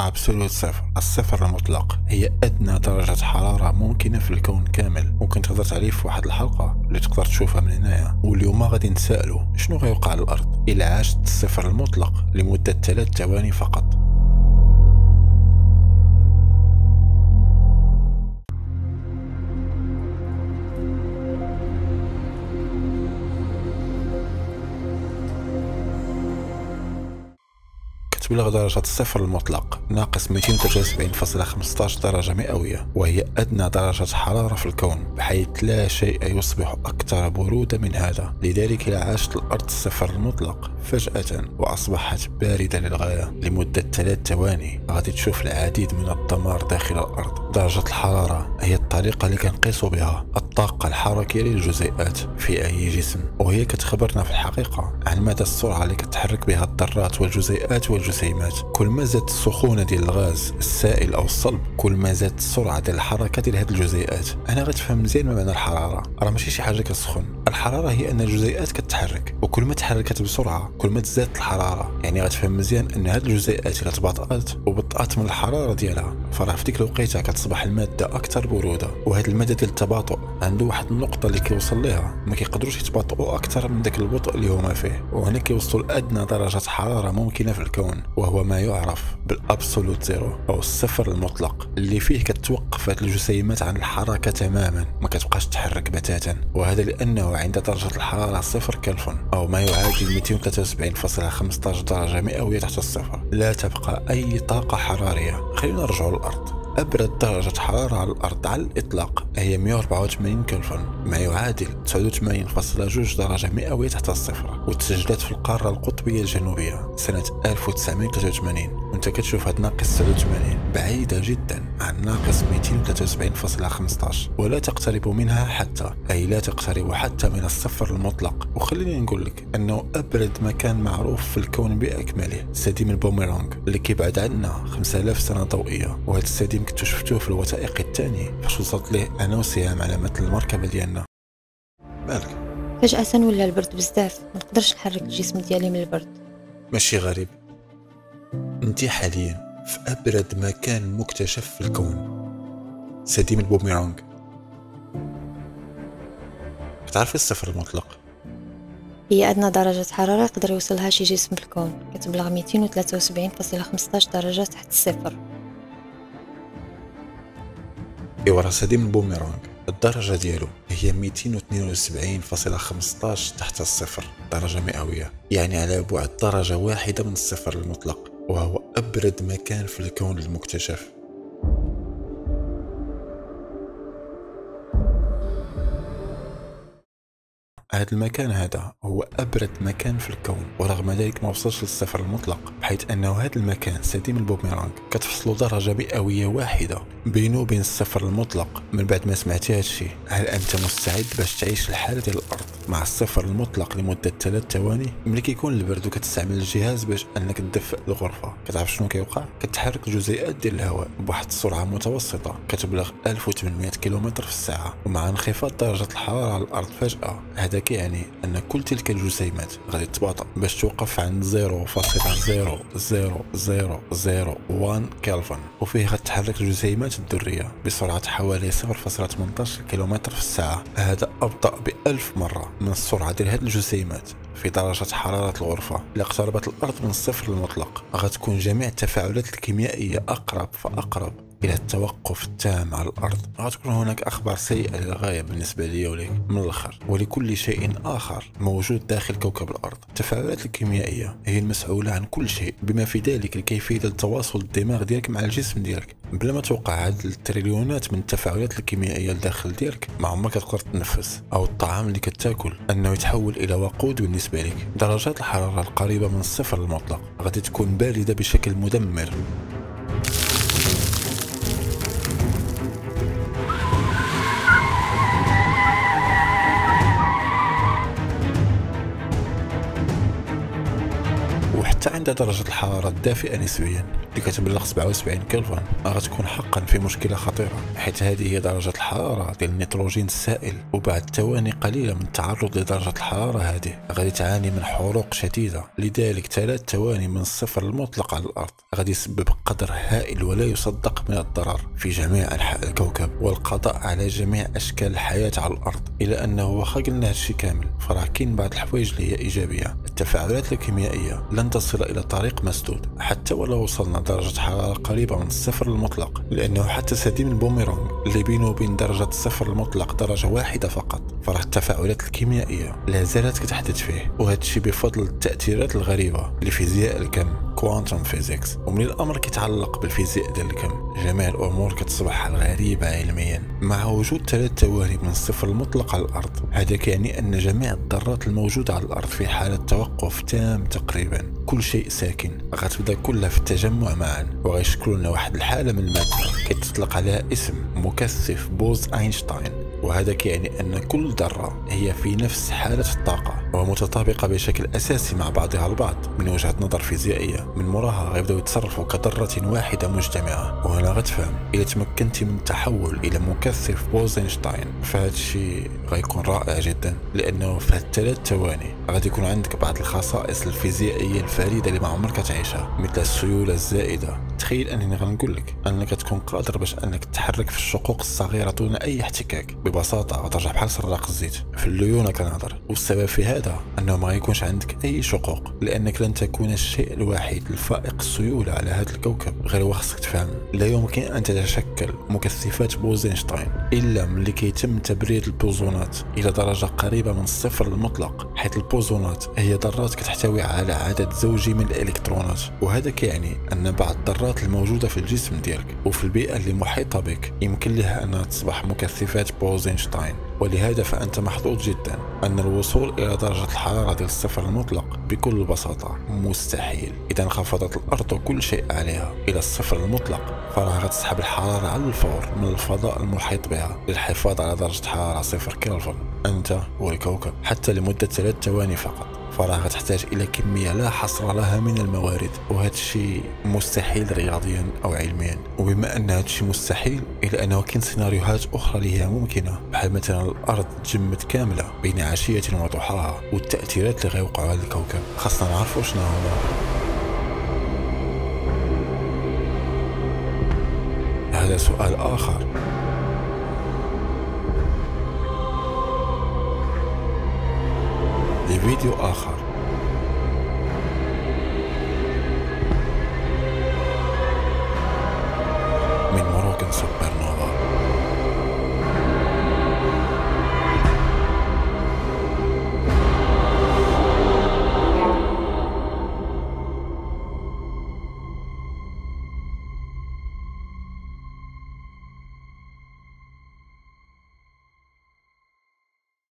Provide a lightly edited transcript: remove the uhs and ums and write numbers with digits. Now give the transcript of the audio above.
ابسولوت صفر، الصفر المطلق، هي ادنى درجة حرارة ممكنة في الكون كامل. ممكن تقدر تعرف في واحد الحلقة اللي تقدر تشوفها من هنايا. واليوم غادي نتسائلوا شنو غيوقع على الارض الا عاشت الصفر المطلق لمدة 3 ثواني فقط. تبلغ درجة الصفر المطلق ناقص 273.15 درجة مئوية، وهي أدنى درجة حرارة في الكون، بحيث لا شيء يصبح أكثر برودة من هذا. لذلك إذا عاشت الأرض الصفر المطلق فجأة وأصبحت باردة للغاية لمدة 3 ثواني، غادي تشوف العديد من الدمار داخل الأرض. درجة الحرارة هي الطريقة اللي كنقيسوا بها الطاقة الحركية للجزيئات في أي جسم، وهي كتخبرنا في الحقيقة عن مدى السرعة اللي كتحرك بها الذرات والجزيئات والجسيمات. كل ما زادت السخونة ديال الغاز السائل أو الصلب، كل ما زادت السرعة ديال الحركة ديال هذه الجزيئات. أنا غتفهم مزيان ما معنى الحرارة. راه ماشي شي حاجة كتسخن، الحرارة هي أن الجزيئات كتحرك، وكل ما تحركت بسرعة كل ما تزادت الحرارة. يعني غتفهم مزيان أن هذه الجزيئات إلا تباطأت وبطأت من الحرارة ديالها، فراه في ديك الوقيته كتصبح المادة أكثر برودة. وهذه المادة ديال التباطؤ عنده واحد النقطة اللي كيوصل ليها ما كيقدروش يتباطؤوا أكثر من داك البطء اللي هما فيه، وهنا كيوصلوا لأدنى درجة حرارة ممكنة في الكون، وهو ما يعرف بالابسولوت زيرو او الصفر المطلق، اللي فيه كتوقف هذه الجسيمات عن الحركة تماما، ما كتبقاش تحرك بتاتا. وهذا لأنه عند درجة الحرارة 0 كلفن أو ما يعادل 273.15 درجة مئوية تحت الصفر، لا تبقى أي طاقة حرارية. خلينا نرجعوا للأرض. أبرد درجة حرارة على الأرض على الإطلاق هي 184 كلفن، ما يعادل 89.2 درجة مئوية تحت الصفر، وتسجلت في القارة القطبية الجنوبية سنة 1983. وانت كتشوف هاد ناقص 89 بعيدة جدا عن ناقص 273.15، ولا تقترب منها حتى، أي لا تقترب حتى من الصفر المطلق. وخليني نقول لك أنه أبرد مكان معروف في الكون بأكمله سديم البوميرانغ، اللي كيبعد عنا 5000 سنة ضوئية. وهذا السديم كنتو شفتوه في الوثائق الثاني فاش وصلت ليه أنا وسهام على متن المركبة ديالنا. مالك؟ فجأة ولا البرد بزاف، ما نقدرش نحرك الجسم ديالي من البرد. ماشي غريب، انتي حاليا في أبرد مكان مكتشف في الكون، سديم البوميرانغ. كتعرفي الصفر المطلق؟ هي أدنى درجة حرارة يقدر يوصلها شي جسم في الكون، كتبلغ 273.15 درجة تحت الصفر. إيوا راه سديم البوميرانغ الدرجة ديالو هي 272.15 تحت الصفر درجة مئوية، يعني على بعد درجة واحدة من الصفر المطلق، وهو أبرد مكان في الكون المكتشف. هذا المكان هذا هو أبرد مكان في الكون، ورغم ذلك ما وصلش للصفر المطلق، بحيث أنه هذا المكان سديم البوميرانغ كتفصلوا درجة مئوية واحدة بينه وبين الصفر المطلق. من بعد ما سمعتي هذا الشيء، هل أنت مستعد باش تعيش الحالة ديال الأرض مع الصفر المطلق لمدة 3 ثواني؟ ملي كيكون البرد وكتستعمل الجهاز باش أنك تدفئ الغرفة، كتعرف شنو كيوقع؟ كتحرك الجزيئات ديال الهواء بواحد السرعة متوسطة كتبلغ 1800 كيلومتر في الساعة، ومع انخفاض درجة الحرارة على الأرض فجأة، هذا كيعني أن كل تلك الجسيمات غادي تباطأ باش توقف عند 0.0001 كلفن، وفيه غتتحرك الجسيمات الذرية بسرعة حوالي 0.18 كيلومتر في الساعة. هذا أبطأ ب1000 مرة من السرعة ديال هذه الجسيمات في درجة حرارة الغرفة. إذا اقتربت الأرض من الصفر المطلق غتكون جميع التفاعلات الكيميائية أقرب فأقرب إلى التوقف التام على الأرض. غتكون هناك أخبار سيئة للغاية بالنسبة لي وليك من الآخر ولكل شيء آخر موجود داخل كوكب الأرض. التفاعلات الكيميائية هي المسؤولة عن كل شيء، بما في ذلك الكيفية لتواصل الدماغ ديالك مع الجسم ديالك. بلا ما توقع هاد التريليونات من التفاعلات الكيميائية الداخل ديالك، ما عمرك تقدر تنفس، أو الطعام اللي كتاكل أنه يتحول إلى وقود بالنسبة لك. درجات الحرارة القريبة من الصفر المطلق غادي تكون باردة بشكل مدمر. وحتى عند درجة الحرارة الدافئة نسبيا اللي كتبلغ 77 كلفن غتكون حقا في مشكله خطيره، حيث هذه هي درجه الحراره ديال النيتروجين السائل، وبعد ثواني قليله من التعرض لدرجه الحراره هذه غادي تعاني من حروق شديده. لذلك 3 ثواني من الصفر المطلق على الارض غادي يسبب قدر هائل ولا يصدق من الضرر في جميع انحاء الكوكب والقضاء على جميع اشكال الحياه على الارض. الى انه واخا قلنا هادشي كامل فراه كاين بعض الحوايج اللي هي ايجابيه. التفاعلات الكيميائيه لن تصل الى طريق مسدود حتى ولو وصلنا درجه حراره قريبه من الصفر المطلق، لانه حتى سديم البوميرانغ اللي بينه وبين درجه الصفر المطلق درجه واحده فقط، فراه التفاعلات الكيميائيه لا زالت كتحدث فيه، وهذا الشيء بفضل التاثيرات الغريبه لفيزياء الكم كوانتم فيزيكس. ومن الامر كيتعلق بالفيزياء ديال الكم جميع الامور كتصبح غريبه علميا. مع وجود 3 ثواني من الصفر المطلق على الارض، هذا كيعني ان جميع الذرات الموجوده على الارض في حاله توقف تام تقريبا. كل شيء ساكن غتبدا كلها في التجمع معا وغيشكلوا لنا واحد الحاله من الماده كيتطلق عليها اسم مكثف بوز اينشتاين. وهذا كيعني ان كل ذره هي في نفس حاله الطاقه ومتطابقه بشكل اساسي مع بعضها البعض من وجهه نظر فيزيائيه. من موراها غيبداو يتصرفوا كذره واحده مجتمعه. وهنا غتفهم اذا تمكنتي من التحول الى مكثف بوز اينشتاين فهذا الشيء غيكون رائع جدا، لانه في هاد 3 ثواني غادي يكون عندك بعض الخصائص الفيزيائيه الفريده اللي ما عمرك تعيشها، مثل السيوله الزائده. تخيل انني غنقول لك انك تكون قادر باش انك تتحرك في الشقوق الصغيره دون اي احتكاك ببساطه وترجع بحال سراق الزيت في الليونه كنهضر. والسبب في هذا انه ما غيكونش عندك اي شقوق، لانك لن تكون الشيء الوحيد الفائق السيوله على هذا الكوكب. غير وخصك تفهم لا يمكن ان تتشكل مكثفات بوز-اينشتاين الا ملي كيتم تبريد البوزونات الى درجه قريبه من الصفر المطلق، حيث البوزونات هي ذرات كتحتوي على عدد زوجي من الالكترونات. وهذا كيعني ان بعض الذرات الموجوده في الجسم ديالك وفي البيئه اللي محيطه بك يمكن لها انها تصبح مكثفات بوز-اينشتاين. ولهذا فانت محظوظ جدا ان الوصول الى درجه الحراره ديال الصفر المطلق بكل بساطه مستحيل. اذا انخفضت الارض وكل شيء عليها الى الصفر المطلق فراه غتسحب الحراره على الفور من الفضاء المحيط بها للحفاظ على درجه حراره 0 كلفن انت والكوكب حتى لمده 3 ثواني فقط. فراه غتحتاج الى كميه لا حصر لها من الموارد، وهذا الشيء مستحيل رياضيا او علميا. وبما ان هذا الشيء مستحيل الا انه كاين سيناريوهات اخرى اللي هي ممكنه، بحال مثلا الارض تجمد كامله بين عشيه وضحاها والتاثيرات اللي غيوقعوا على الكوكب. خاصنا نعرفوا شنو هما. هذا سؤال اخر. لفيديو آخر.